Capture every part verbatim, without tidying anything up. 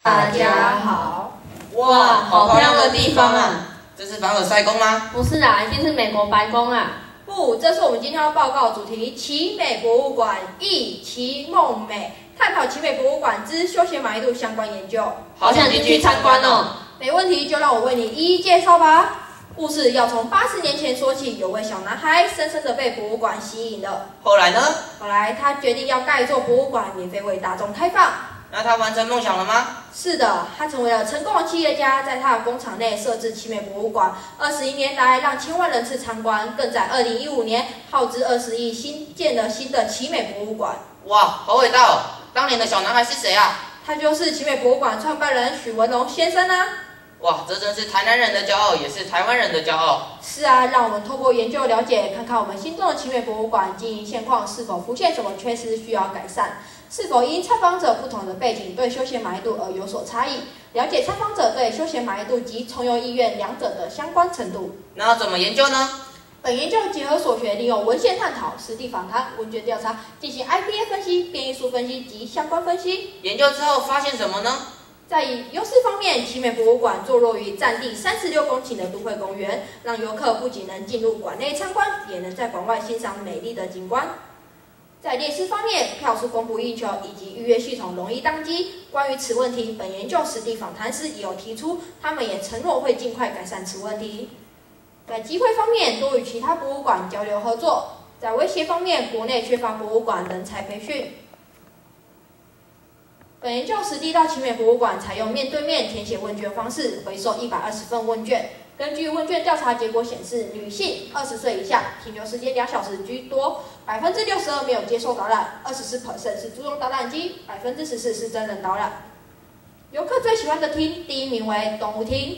大家好。 哇，好漂亮的地方啊！这是凡尔赛宫吗？ 不是啊，一定是美国白宫啊。 不，这是我们今天要报告的主题——奇美博物馆，忆奇梦美，探讨奇美博物馆之休闲满意度相关研究。 好想进去参观哦。 没问题，就让我为你一一介绍吧。故事要从八十年前说起，有位小男孩深深的被博物馆吸引了。 后来呢？ 后来他决定要盖一座博物馆，免费为大众开放。 那他完成梦想了吗？ 是的，他成为了成功的企业家，在他的工厂内设置奇美博物馆，二十一年来让千万人次参观，更在二零一五年耗资二十亿新建了新的奇美博物馆。 哇，好伟大哦！当年的小男孩是谁啊？ 他就是奇美博物馆创办人许文龙先生啊。 哇，这真是台南人的骄傲，也是台湾人的骄傲。 是啊，让我们透过研究了解，看看我们心中的奇美博物馆经营现况是否出现什么缺失需要改善，是否因参访者不同的背景对休闲满意度而有所差异，了解参访者对休闲满意度及重游意愿两者的相关程度。 那要怎么研究呢？ 本研究结合所学，利用文献探讨、实地访谈、问卷调查，进行 I P A 分析、变异数分析及相关分析。 研究之后发现什么呢？ 在优势方面，奇美博物馆坐落于占地三十六公顷的都会公园，让游客不仅能进入馆内参观，也能在馆外欣赏美丽的景观。在劣势方面，票数供不应求以及预约系统容易宕机。关于此问题，本研究实地访谈时也有提出，他们也承诺会尽快改善此问题。在机会方面，多与其他博物馆交流合作；在威胁方面，国内缺乏博物馆人才培训。本研究实地到奇美博物馆，采用面对面填写问卷方式，回收一百二十份问卷。根据问卷调查结果显示，女性二十岁以下，停留时间两小时居多，百分之六十二没有接受导览，二十四 percent 是租用导览机，百分之十四是真人导览。游客最喜欢的厅，第一名为动物厅。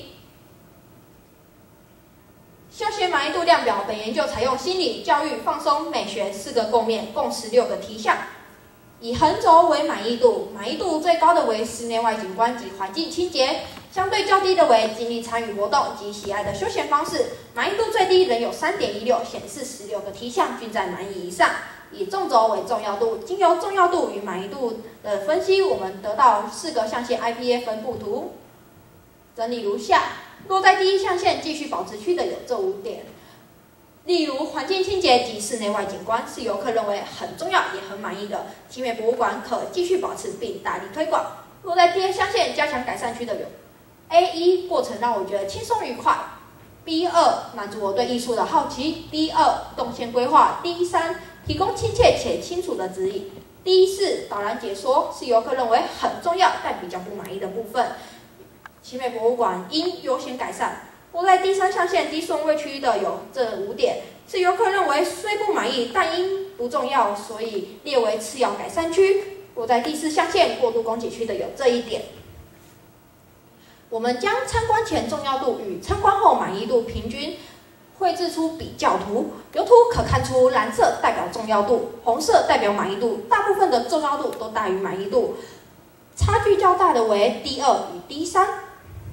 休闲满意度量表，本研究采用心理、教育、放松、美学四个构面，共十六个题项。以横轴为满意度，满意度最高的为室内外景观及环境清洁，相对较低的为尽力参与活动及喜爱的休闲方式。满意度最低仍有 三点一六，显示十六个题项均在满意以上。以纵轴为重要度，经由重要度与满意度的分析，我们得到四个象限 I P A 分布图。整理如下：落在第一象限继续保持区的有这五点。例如，环境清洁及室内外景观是游客认为很重要也很满意的，奇美博物馆可继续保持并大力推广。落在第二象限加强改善区的有 ：A 一 过程让我觉得轻松愉快 ；B 二 满足我对艺术的好奇 ；D 二 动线规划 ；D 三 提供亲切且清楚的指引 ；D 四 导览解说是游客认为很重要但比较不满意的部分。奇美博物馆应优先改善。落在第三象限低顺位区的有这五点，是游客认为虽不满意，但因不重要，所以列为次要改善区。落在第四象限过度供给区的有这一点。我们将参观前重要度与参观后满意度平均绘制出比较图，由图可看出蓝色代表重要度，红色代表满意度，大部分的重要度都大于满意度，差距较大的为 D 二 与 D 三。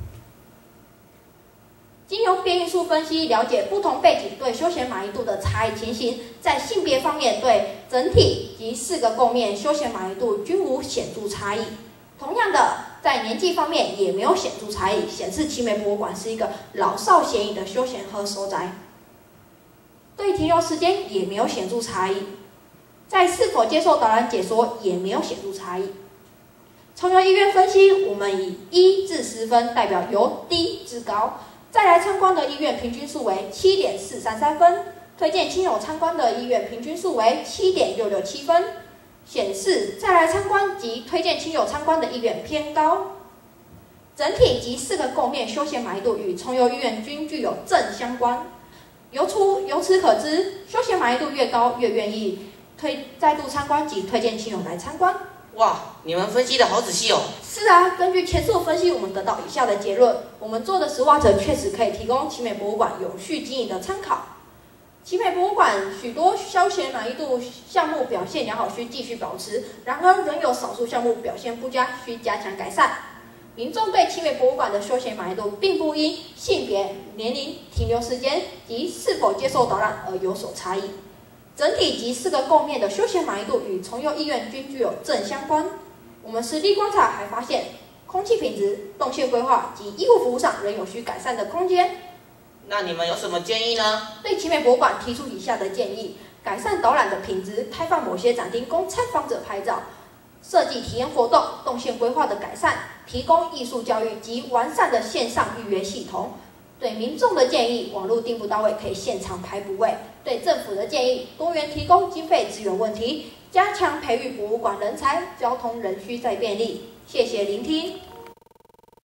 经由变异数分析，了解不同背景对休闲满意度的差异情形。在性别方面，对整体及四个构面休闲满意度均无显著差异。同样的，在年纪方面也没有显著差异，显示奇美博物馆是一个老少咸宜的休闲和所在。对停留时间也没有显著差异，在是否接受导览解说也没有显著差异。重游意愿分析，我们以一至十分代表由低至高。再来参观的意愿平均数为 七点四三三 分，推荐亲友参观的意愿平均数为 七点六六七 分，显示再来参观及推荐亲友参观的意愿偏高。整体及四个构面休闲满意度与重游意愿均具有正相关。由出由此可知，休闲满意度越高，越愿意推再度参观及推荐亲友来参观。 哇，你们分析的好仔细哦！ 是啊，根据前述分析，我们得到以下的结论：我们做的实挖者确实可以提供奇美博物馆永续经营的参考。奇美博物馆许多休闲满意度项目表现良好，需继续保持；然而，仍有少数项目表现不佳，需加强改善。民众对奇美博物馆的休闲满意度，并不因性别、年龄、停留时间及是否接受导览而有所差异。整体及四个构面的休闲满意度与重游意愿均具有正相关。我们实地观察还发现， 空气品质、动线规划及医护服务上仍有需改善的空间。 那你们有什么建议呢？ 对奇美博物馆提出以下的建议：改善导览的品质，开放某些展厅供参访者拍照，设计体验活动，动线规划的改善，提供艺术教育及完善的线上预约系统。对民众的建议，网络订不到位可以现场排补位。对政府的建议，多元提供经费资源问题，加强培育博物馆人才，交通仍需再便利。谢谢聆听。